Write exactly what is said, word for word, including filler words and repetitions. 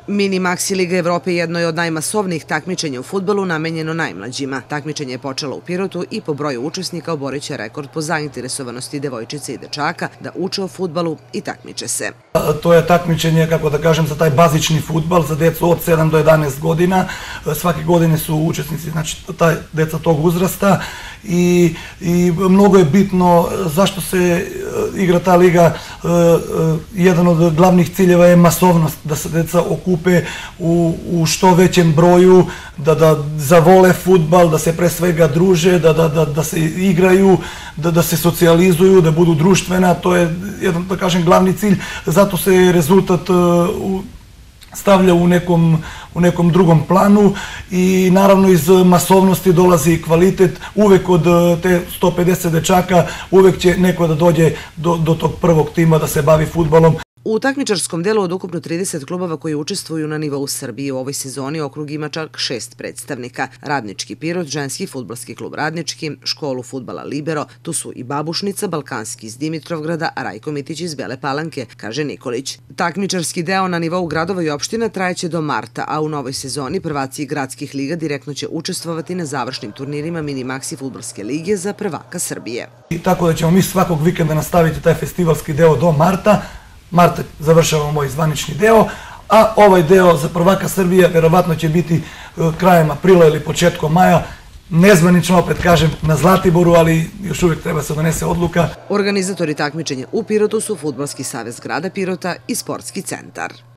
Mini Maxi Liga Evrope jedno je od najmasovnijih takmičenja u fudbalu namenjeno najmlađima. Takmičenje je počelo u Pirotu i po broju učesnika oborit će rekord po zainteresovanosti devojčica i dečaka da uče o fudbalu i takmiče se. To je takmičenje, kako da kažem, za taj bazični fudbal, za decu od sedam do jedanaest godina. Svake godine su učesnici, znači taj deca tog uzrasta i, i mnogo je bitno zašto se igra ta liga. Jedan od glavnih ciljeva je masovnost, da se deca okupe u, u što većem broju, da, da zavole fudbal, da se pre svega druže, da, da, da, da se igraju, da, da se socijalizuju, da budu društvena. To je jedan, da kažem, glavni cilj. Zato se rezultat u, stavlja u nekom, u nekom drugom planu i naravno iz masovnosti dolazi kvalitet. Uvek od te sto pedeset dečaka uvek će neko da dođe do, do tog prvog tima da se bavi fudbalom. U takmičarskom delu od ukupno trideset klubova koji učestvuju na nivou Srbije u ovoj sezoni okrug ima čak šest predstavnika. Radnički Pirot, ženski fudbalski klub Radnički, školu fudbala Libero, tu su i Babušnica, Balkanski iz Dimitrovgrada, a Rajko Mitić iz Bele Palanke, kaže Nikolić. Takmičarski deo na nivou gradova i opština trajeće do marta, a u novoj sezoni prvaci gradskih liga direktno će učestvovati na završnim turnirima Mini Maxi fudbalske lige za prvaka Srbije. I tako da ćemo mi svakog vikenda nastaviti taj festivalski deo do marta. Marta završavamo moj zvanični deo, a ovaj deo za prvaka Srbije verovatno će biti krajem aprila ili početkom maja. Nezvanično, opet kažem, na Zlatiboru, ali još uvijek treba se donese odluka. Organizatori takmičenja u Pirotu su Fudbalski savez grada Pirota i Sportski centar.